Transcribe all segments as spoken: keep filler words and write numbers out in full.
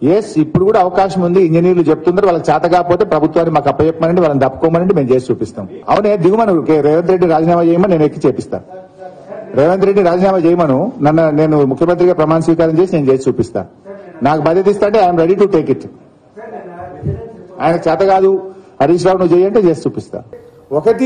Yes ఇప్పుడు కూడా అవకాశం ఉంది. ఇంజనీర్లు చెప్తున్నారు వాళ్ళకి చేత కాకపోతే ప్రభుత్వాన్ని మాకు అప్పచెప్పమనండి, వాళ్ళని తప్పుకోమనండి, మేము చేసి చూపిస్తాం. అవునే దిగుమను రేవంత్ రెడ్డి రాజీనామా చేయమని నేను ఎక్కి చేపిస్తాను. రేవంత్ రెడ్డి రాజీనామా చేయమను, నన్ను నేను ముఖ్యమంత్రిగా ప్రమాణ స్వీకారం చేసి నేను చేసి చూపిస్తాను. నాకు బాధ్యత ఇస్తా అంటే I'm ready to take it. ఆయన చేత కాదు హరీష్ రావు నువ్వు చేయంటే చేసి చూపిస్తా. ఒకటి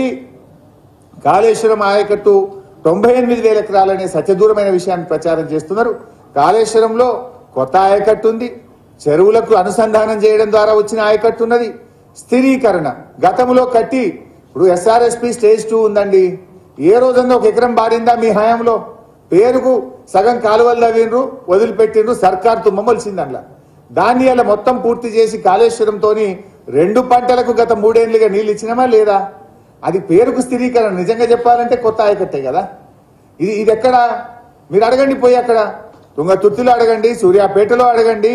కాళేశ్వరం ఆయకట్టు తొంభై ఎనిమిది వేల ఎకరాలనే సత్యదూరమైన విషయాన్ని ప్రచారం చేస్తున్నారు. కాళేశ్వరంలో కొత్త ఆయకట్టు ఉంది, చెరువులకు అనుసంధానం చేయడం ద్వారా వచ్చిన ఆయకట్టు ఉన్నది. స్థిరీకరణ గతంలో కట్టి ఇప్పుడు ఎస్ఆర్ఎస్పీ స్టేజ్ టూ ఉందండి. ఏ రోజన్నా ఒక ఎకరం బారిందా మీ హయాంలో? పేరుకు సగం కాలువలు తవ్విండ్రు, వదిలిపెట్టిండ్రు, సర్కార్ తుమ్మమలిసింది అందులో. దాన్ని అలా మొత్తం పూర్తి చేసి కాళేశ్వరంతో రెండు పంటలకు గత మూడేళ్లుగా నీళ్ళు ఇచ్చినామా లేదా? అది పేరుకు స్థిరీకరణ. నిజంగా చెప్పాలంటే కొత్త ఆయకట్టే కదా ఇది. ఇది ఎక్కడ మీరు అడగండి, పోయి అక్కడ తుంగతుర్తిలో అడగండి, సూర్యాపేటలో అడగండి,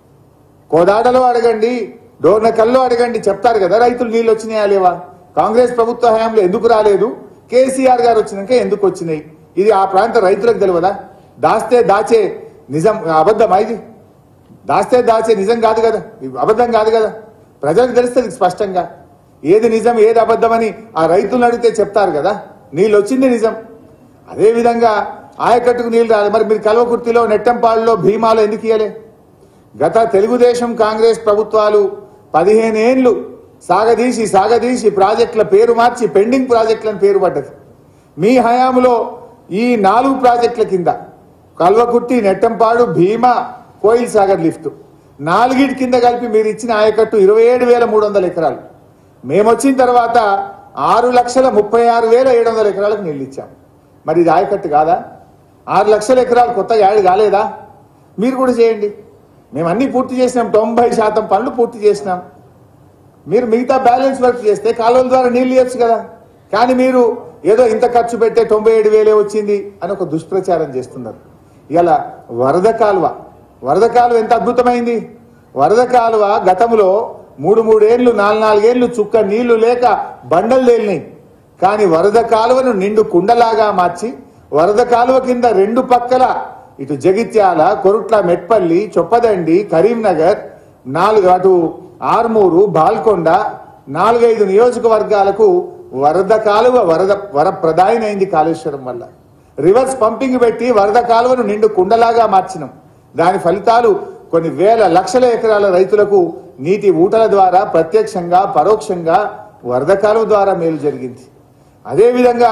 కోదాడలో అడగండి, డోర్నకల్లో అడగండి, చెప్తారు కదా రైతులు నీళ్ళు వచ్చినాయా లేవా. కాంగ్రెస్ ప్రభుత్వ హయాంలో ఎందుకు రాలేదు, కేసీఆర్ గారు వచ్చినాక ఎందుకు వచ్చినాయి, ఇది ఆ ప్రాంత రైతులకు తెలియదా? దాస్తే దాచే నిజం అబద్ధమా? ఇది దాస్తే దాచే నిజం కాదు కదా, అబద్ధం కాదు కదా. ప్రజలకు తెలుస్తుంది స్పష్టంగా ఏది నిజం ఏది అబద్ధమని. ఆ రైతులను అడిగితే చెప్తారు కదా నీళ్ళు వచ్చింది నిజం. అదేవిధంగా ఆయకట్టుకు నీళ్లు రాలి. మరి మీరు కల్వకుర్తిలో, నెట్టంపాడులో, భీమాలో ఎందుకు ఇయ్యలే? గత తెలుగుదేశం కాంగ్రెస్ ప్రభుత్వాలు పదిహేను ఏళ్లు సాగదీసి సాగదీసి ప్రాజెక్టుల పేరు మార్చి పెండింగ్ ప్రాజెక్టులను పేరు పడ్డది. మీ హయాంలో ఈ నాలుగు ప్రాజెక్టుల కింద కల్వకుర్తి, నెట్టంపాడు, భీమా, కోయిల్ సాగర్ లిఫ్ట్ నాలుగిటి కింద కలిపి మీరు ఇచ్చిన ఆయకట్టు ఇరవై ఏడు వేల మూడు వందల ఎకరాలు. మేము వచ్చిన తర్వాత ఆరు లక్షల ముప్పై ఆరు వేల ఏడు వందల ఎకరాలకు నీళ్ళు ఇచ్చాం. మరి ఇది ఆయకట్టు కాదా? ఆరు లక్షల ఎకరాలు కొత్తగా యాడ్ కాలేదా? మీరు కూడా చేయండి. మేము అన్ని పూర్తి చేసినాం, తొంభై శాతం పనులు పూర్తి చేసినాం. మీరు మిగతా బ్యాలెన్స్ వర్క్ చేస్తే కాలువల ద్వారా నీళ్లు ఇవ్వచ్చు కదా. కానీ మీరు ఏదో ఇంత ఖర్చు పెట్టే తొంభై ఏడు వేలే వచ్చింది అని ఒక దుష్ప్రచారం చేస్తున్నారు. ఇలా వరద కాలువ వరద కాలువ ఎంత అద్భుతమైంది. వరద కాలువ గతంలో మూడు మూడేళ్లు నాలుగు నాలుగేళ్లు చుక్క నీళ్లు లేక బండలు తేలినాయి. కానీ వరద కాలువను నిండు కుండలాగా మార్చి వరద కాలువ కింద రెండు పక్కల ఇటు జగిత్యాల, కొరుట్ల, మెట్పల్లి, చొప్పదండి, కరీంనగర్, నాలుగు అటు ఆర్మూరు, బాల్కొండ నాలుగైదు నియోజకవర్గాలకు వరద కాలువ వరద వర ప్రదాయనైంది కాళేశ్వరం వల్ల. రివర్స్ పంపింగ్ పెట్టి వరద కాలువను నిండు కుండలాగా మార్చినాం. దాని ఫలితాలు కొన్ని వేల లక్షల ఎకరాల రైతులకు నీటి ఊటల ద్వారా ప్రత్యక్షంగా పరోక్షంగా వరద కాలువ ద్వారా మేలు జరిగింది. అదేవిధంగా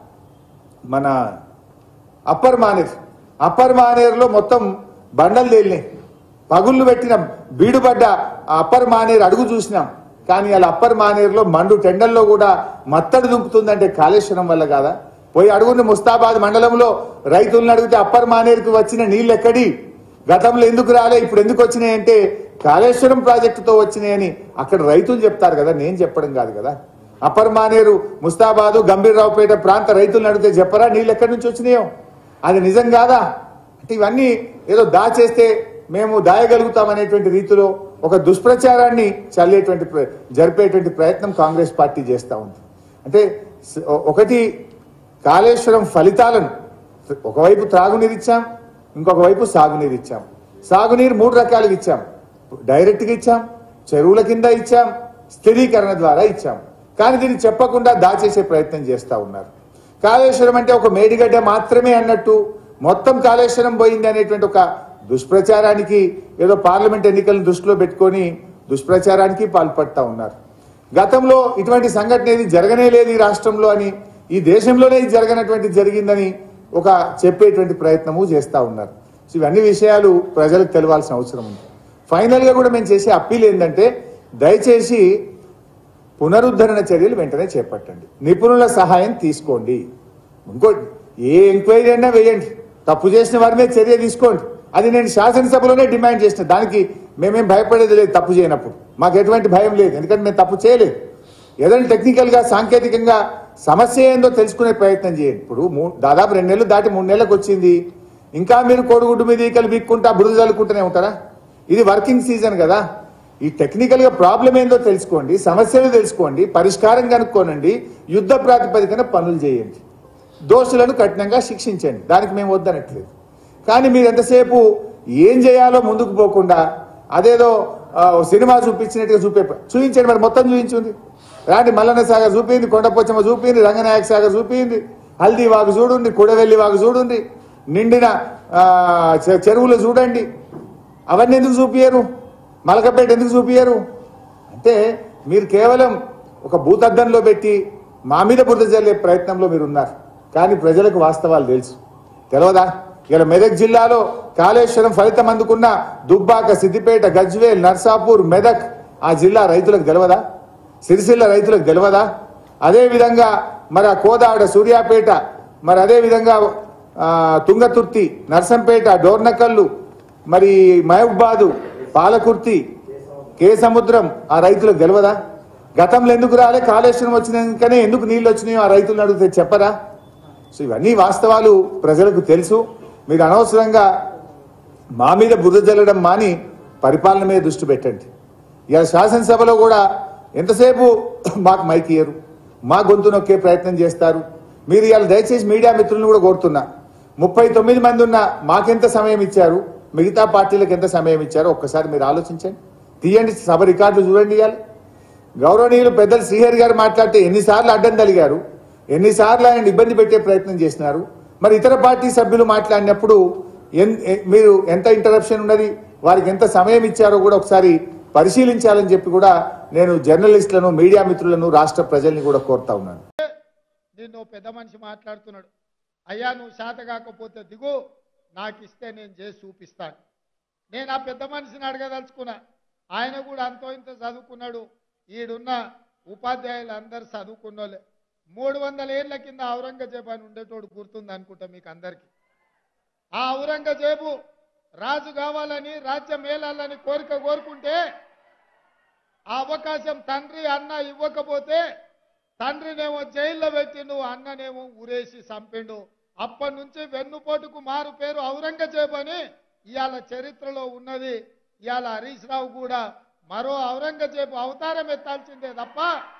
మన అప్పర్ మానేర్ అప్పర్ మానేరులో మొత్తం బండలు తేలినాయి, పగుళ్ళు పెట్టిన బీడుపడ్డ అప్పర్ మానేరు అడుగు చూసినాం. కానీ అలా అప్పర్ మానేరులో మండు టెండల్లో కూడా మత్తడి దుంపుతుందంటే కాళేశ్వరం వల్ల కాదా? పోయి అడుగుని ముస్తాబాద్ మండలంలో రైతులను అడిగితే అప్పర్ మానేరుకు వచ్చిన నీళ్ళు ఎక్కడి, గతంలో ఎందుకు రాలే, ఇప్పుడు ఎందుకు వచ్చినాయంటే కాళేశ్వరం ప్రాజెక్టుతో వచ్చినాయని అక్కడ రైతులు చెప్తారు కదా, నేను చెప్పడం కాదు కదా. అప్పర్ మానేరు, ముస్తాబాదు, గంభీరరావుపేట ప్రాంత రైతులను అడిగితే చెప్పరా నీళ్ళు ఎక్కడి నుంచి వచ్చినాయో? అది నిజం కాదా? అంటే ఇవన్నీ ఏదో దాచేస్తే మేము దాయగలుగుతామనేటువంటి రీతిలో ఒక దుష్ప్రచారాన్ని చల్లేటువంటి జరిపేటువంటి ప్రయత్నం కాంగ్రెస్ పార్టీ చేస్తూ ఉంది. అంటే ఒకటి కాళేశ్వరం ఫలితాలను ఒకవైపు త్రాగునీరు ఇచ్చాం, ఇంకొక వైపు సాగునీరు ఇచ్చాం. సాగునీరు మూడు రకాలుగా ఇచ్చాం. డైరెక్ట్గా ఇచ్చాం, చెరువుల కింద ఇచ్చాం, స్థిరీకరణ ద్వారా ఇచ్చాం. కానీ దీన్ని చెప్పకుండా దాచేసే ప్రయత్నం చేస్తూ ఉన్నారు. కాళేశ్వరం అంటే ఒక మేడిగడ్డ మాత్రమే అన్నట్టు మొత్తం కాళేశ్వరం పోయింది అనేటువంటి ఒక దుష్ప్రచారానికి ఏదో పార్లమెంట్ ఎన్నికలను దృష్టిలో పెట్టుకొని దుష్ప్రచారానికి పాల్పడతా ఉన్నారు. గతంలో ఇటువంటి సంఘటన ఏది జరగనే లేదు ఈ రాష్ట్రంలో అని, ఈ దేశంలోనే ఇది జరగనటువంటి జరిగిందని ఒక చెప్పేటువంటి ప్రయత్నము చేస్తూ ఉన్నారు. సో ఇవన్నీ విషయాలు ప్రజలకు తెలియాల్సిన అవసరం ఉంది. ఫైనల్గా కూడా మేము చేసే అప్పీల్ ఏంటంటే దయచేసి పునరుద్ధరణ చర్యలు వెంటనే చేపట్టండి, నిపుణుల సహాయం తీసుకోండి. ఇంకోటి ఏ ఎంక్వైరీ అయినా వేయండి, తప్పు చేసిన వారి మీద చర్య తీసుకోండి. అది నేను శాసనసభలోనే డిమాండ్ చేసిన. దానికి మేమేం భయపడేది లేదు. తప్పు చేయనప్పుడు మాకు ఎటువంటి భయం లేదు, ఎందుకంటే మేము తప్పు చేయలేదు. ఏదైనా టెక్నికల్గా సాంకేతికంగా సమస్య ఏందో తెలుసుకునే ప్రయత్నం చేయండి. ఇప్పుడు దాదాపు రెండు నెలలు దాటి మూడు నెలలకు వచ్చింది, ఇంకా మీరు కోడిగుడ్డు మీద ఈకలు బీక్కుంటా బురద చల్లుకుంటూనే ఉంటారా? ఇది వర్కింగ్ సీజన్ కదా. ఈ టెక్నికల్ గా ప్రాబ్లం ఏందో తెలుసుకోండి, సమస్యలు తెలుసుకోండి, పరిష్కారం కనుక్కోనండి, యుద్ధ ప్రాతిపదికన పనులు చేయండి, దోషులను కఠినంగా శిక్షించండి. దానికి మేము వద్దనట్లేదు. కానీ మీరు ఎంతసేపు ఏం చేయాలో ముందుకు పోకుండా అదేదో సినిమా చూపించినట్టుగా చూపే చూపించండి, మరి మొత్తం చూపించింది. రాండి మల్లన్న సాగర్ చూపింది, కొండపోచమ్మ చూపింది, రంగనాయక సాగర్ చూపింది, హల్దీ వాగు చూడండి, కుడవెల్లి వాగు చూడండి, నిండిన చెరువులు చూడండి. అవన్నీ ఎందుకు చూపించరు? మలకపేట ఎందుకు చూపించరు? అంటే మీరు కేవలం ఒక భూతద్దంలో పెట్టి మా మీద బురద జల్లే ప్రయత్నంలో మీరు ఉన్నారు. కానీ ప్రజలకు వాస్తవాలు తెలుసు. తెలియదా? ఇలా మెదక్ జిల్లాలో కాళేశ్వరం ఫలితం అందుకున్న దుబ్బాక, సిద్దిపేట, గజ్వేల్, నర్సాపూర్, మెదక్ ఆ జిల్లా రైతులకు తెలియదా? సిరిసిల్ల రైతులకు తెలియదా? అదేవిధంగా మరి ఆ కోదాడ, సూర్యాపేట, మరి అదేవిధంగా తుంగతుర్తి, నర్సంపేట, డోర్నకల్లు, మరి మహబూబాదు, పాలకుర్తి, కే సముద్రం ఆ రైతులకు తెలియదా? గతంలో ఎందుకు రాలే? కాళేశ్వరం వచ్చినాకనే ఎందుకు నీళ్లు వచ్చినాయో ఆ రైతులను అడిగితే చెప్పరా? సో ఇవన్నీ వాస్తవాలు ప్రజలకు తెలుసు. మీరు అనవసరంగా మా మీద బురద జల్లడం మాని పరిపాలన మీద దృష్టి పెట్టండి. ఇలా శాసనసభలో కూడా ఎంతసేపు మాకు మైక్ ఇయ్యరు, మా గొంతు నొక్కే ప్రయత్నం చేస్తారు. మీరు ఇవాళ దయచేసి మీడియా మిత్రులను కూడా కోరుతున్నా, ముప్పై తొమ్మిది మంది ఉన్న మాకెంత సమయం ఇచ్చారు, మిగతా పార్టీలకు ఎంత సమయం ఇచ్చారో ఒక్కసారి మీరు ఆలోచించండి. తీయండి, సభ రికార్డులు చూడండి. ఇవ్వాలి గౌరవనీయులు పెద్దలు శ్రీహరి గారు మాట్లాడితే ఎన్నిసార్లు అడ్డం తలిగారు, ఎన్నిసార్లు ఆయన ఇబ్బంది పెట్టే ప్రయత్నం చేసినారు. మరి ఇతర పార్టీ సభ్యులు మాట్లాడినప్పుడు మీరు ఎంత ఇంటరప్షన్ ఉన్నది, వారికి ఎంత సమయం ఇచ్చారో కూడా ఒకసారి పరిశీలించాలని చెప్పి కూడా నేను జర్నలిస్టులను, మీడియా మిత్రులను, రాష్ట్ర ప్రజల్ని కూడా కోరుతా ఉన్నాను. నిన్ను పెద్ద మనిషి మాట్లాడుతున్నాడు, అయ్యా నువ్వు శాత కాకపోతే దిగు, నాకు ఇస్తే నేను చేసి చూపిస్తాను. నేను ఆ పెద్ద మనిషిని అడగదలుచుకున్నా. ఆయన కూడా అంతో ఇంత చదువుకున్నాడు. ఈడున్న ఉపాధ్యాయులు అందరు చదువుకున్నోళ్ళే. మూడు వందల ఏళ్ల కింద ఔరంగజేబు అని ఉండేటోడు గుర్తుంది అనుకుంటా మీకు అందరికీ. ఆ ఔరంగజేబు రాజు కావాలని, రాజ్యం మేలాలని కోరిక కోరుకుంటే ఆ అవకాశం తండ్రి అన్న ఇవ్వకపోతే తండ్రినేమో జైల్లో పెట్టిండు, అన్ననేమో ఊరేసి చంపిండు. అప్పటి నుంచి వెన్నుపోటుకు మారు పేరు ఔరంగజేబు అని ఇవాళ చరిత్రలో ఉన్నది. ఇవాళ హరీష్ రావు కూడా మరో ఔరంగజేబు అవతారం ఎత్తాల్సిందే తప్ప,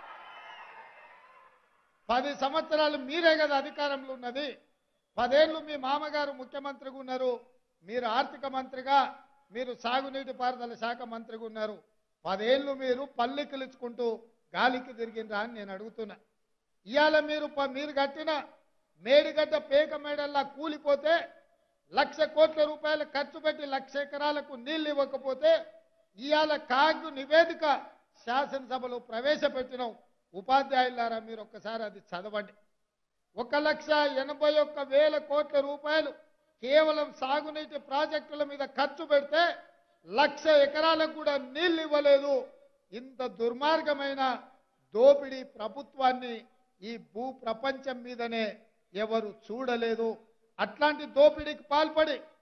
పది సంవత్సరాలు మీరే కదా అధికారంలో ఉన్నది. పదేళ్లు మీ మామగారు ముఖ్యమంత్రిగా ఉన్నారు, మీరు ఆర్థిక మంత్రిగా, మీరు సాగునీటి పారుదల శాఖ మంత్రిగా ఉన్నారు. పదేళ్లు మీరు పల్లెకిలుచుకుంటూ గాలికి తిరిగినరా అని నేను అడుగుతున్నా. ఇవాళ మీరు మీరు కట్టిన మేడిగడ్డ పేక మేడల్లా కూలిపోతే, లక్ష కోట్ల రూపాయలు ఖర్చు పెట్టి లక్ష ఎకరాలకు నీళ్లు ఇవ్వకపోతే ఇవాళ కాగు నివేదిక శాసనసభలో ప్రవేశపెట్టినాం. ఉపాధ్యాయులారా మీరు ఒక్కసారి అది చదవండి. ఒక లక్ష ఎనభై ఒక్క వేల కోట్ల రూపాయలు కేవలం సాగునీటి ప్రాజెక్టుల మీద ఖర్చు పెడితే లక్ష ఎకరాలకు కూడా నీళ్లు ఇవ్వలేదు. ఇంత దుర్మార్గమైన దోపిడీ ప్రభుత్వాన్ని ఈ భూ ప్రపంచం మీదనే ఎవరు చూడలేదు. అట్లాంటి దోపిడీకి పాల్పడి